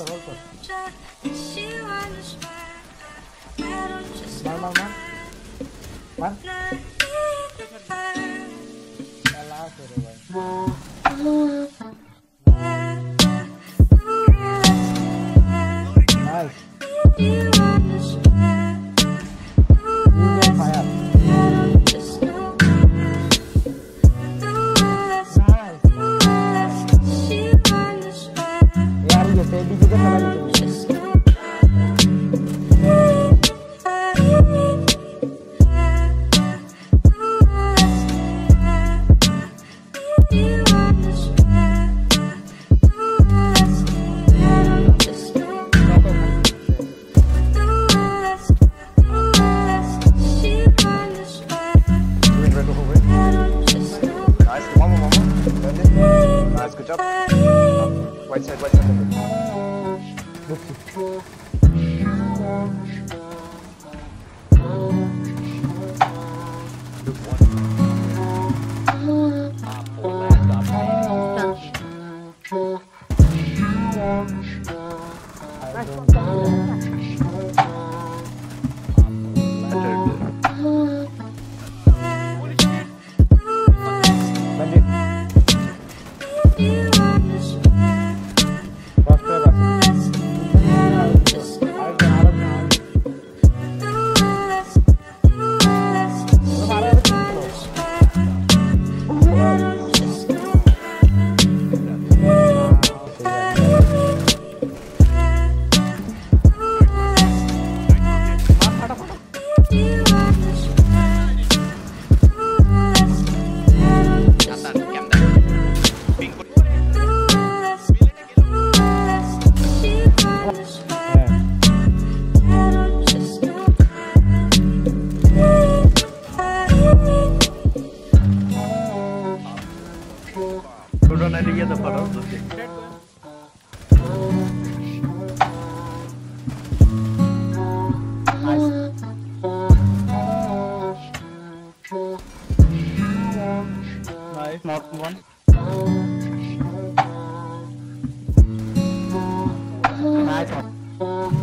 hold कर मार चला तेरे भाई नाइस यार ये टेडी किधर चला गया Nice, good job. Right side, right side. Udah nanti kita pada untuk nice, not one. Nice one.